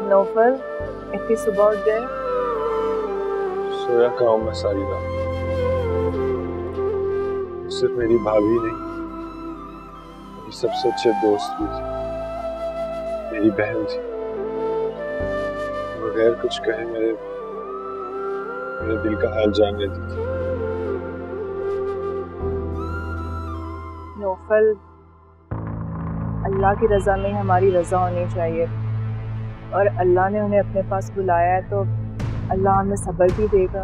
Naufal, इतनी सुबह उठ गए? सोया कहाँ हूँ मैं सारी रात। सिर्फ मेरी भाभी नहीं, मेरी सबसे अच्छे दोस्त भी थी, मेरी बहन थी। बगैर कुछ कहे मेरे दिल का हाल जान लेती थी। नौफल, अल्लाह की रजा में हमारी रजा होनी चाहिए, और अल्लाह ने उन्हें अपने पास बुलाया है तो अल्लाह हमें सब्र भी देगा।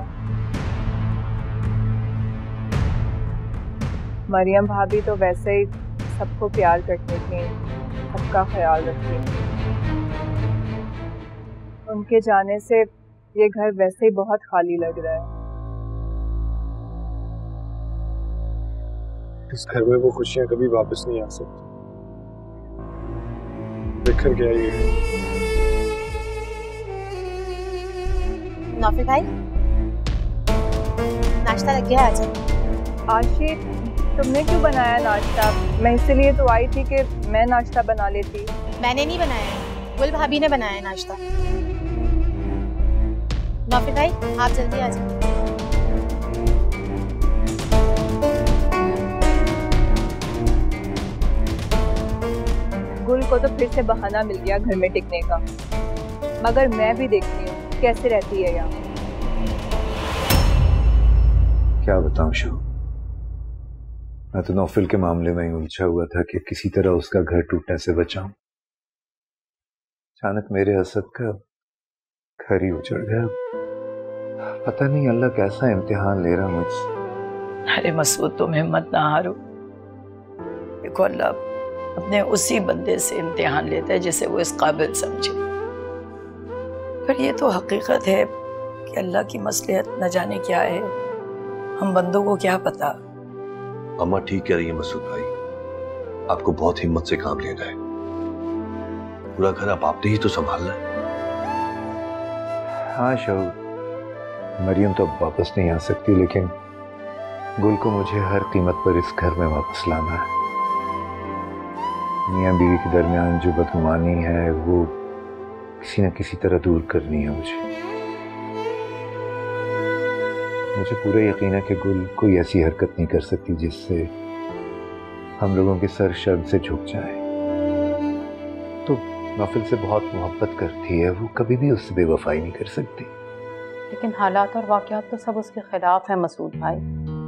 मरियम भाभी तो वैसे ही सबको प्यार करती थी, सबका ख्याल रखती थी। उनके जाने से ये घर वैसे ही बहुत खाली लग रहा है। इस घर में वो खुशियां कभी वापस नहीं आ सकती। बिखर गया ये। नौफल भाई, नाश्ता लग गया आज। आशिक, तुमने क्यों बनाया नाश्ता? मैं इसलिए तो आई थी कि मैं नाश्ता बना लेती। मैंने नहीं बनाया, गुल भाभी ने बनाया नाश्ता। नौफल भाई, आप जल्दी आ जाओ। गुल को तो फिर से बहाना मिल गया घर में टिकने का, मगर मैं भी देखती हूँ कैसे रहती है यहाँ। क्या बताऊं शो, मैं तो नौफल के मामले में ही उलझा हुआ था कि किसी तरह उसका घर टूटने से बचाऊं। अचानक मेरे असद का घर ही उजड़ गया। पता नहीं अल्लाह कैसा इम्तिहान ले रहा मुझसे। अरे मसूद, तुम हिम्मत ना हारो। देखो, अल्लाह अपने उसी बंदे से इम्तिहान लेता है जिसे वो इस काबिल समझे। पर ये तो हकीकत है कि अल्लाह की मसलहत न जाने क्या है, हम बंदों को क्या पता। अम्मा ठीक कह रही है मसूद भाई, आपको बहुत हिम्मत से काम लेना है। पूरा घर अब आपने ही तो संभालना है। हाँ शहूद, मरियम तो अब वापस नहीं आ सकती, लेकिन गुल को मुझे हर कीमत पर इस घर में वापस लाना है। मियाँ बीवी के दरमियान जो बदगुमानी है वो किसी न किसी तरह दूर करनी है मुझे पूरा यकीन है कि गुल कोई ऐसी हरकत नहीं कर सकती जिससे हम लोगों के सर शर्म से झुक जाए। तो नौफल से बहुत मोहब्बत करती है, वो कभी भी उससे बेवफाई नहीं कर सकती। लेकिन हालात और वाक़यात तो सब उसके खिलाफ है मसूद भाई।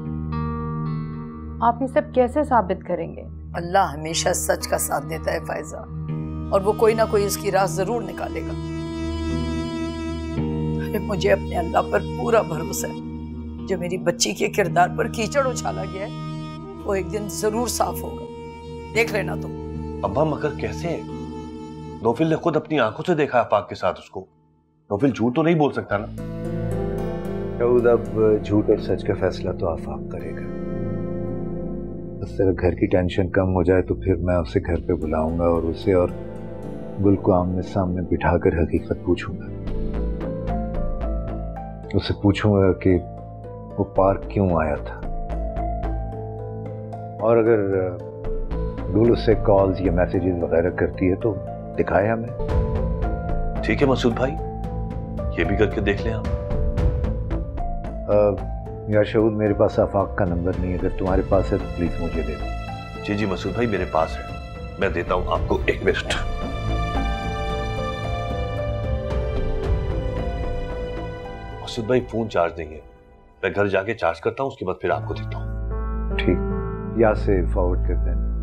आप ये सब कैसे साबित करेंगे? अल्लाह हमेशा सच का साथ देता है फायजा, और वो कोई ना कोई इसकी राह जरूर निकालेगा। अरे मुझे अपने अल्लाह पर पूरा भरोसा है। जो मेरी बच्ची के किरदार पर कीचड़ उछाला गया है वो एक दिन जरूर साफ होगा, देख लेना तुम। अब्बा मगर कैसे? नौफल ने खुद अपनी आंखों से देखा आफाक के साथ उसको। नौफल झूठ तो नहीं बोल सकता ना। शहूद, अब झूठ और सच का फैसला तो आफाक करेगा। बस तेरा घर की टेंशन कम हो जाए तो फिर मैं उसे घर पे बुलाऊंगा और उसे और गुल को आमने सामने बिठाकर हकीकत पूछूंगा। उससे पूछूंगा कि वो पार्क क्यों आया था, और अगर गुल उससे कॉल्स या मैसेजेस वगैरह करती है तो दिखाए हमें। ठीक है मसूद भाई, ये भी करके देख लें आप। यार शहूद, मेरे पास आफाक का नंबर नहीं है, अगर तुम्हारे पास है तो प्लीज मुझे दे दो। जी जी मसूद भाई, मेरे पास है, मैं देता हूं आपको, 1 मिनट। मसूद भाई फोन चार्ज नहीं है, मैं घर जाके चार्ज करता हूं, उसके बाद फिर आपको देता हूं। ठीक, यहाँ से फॉरवर्ड कर देना।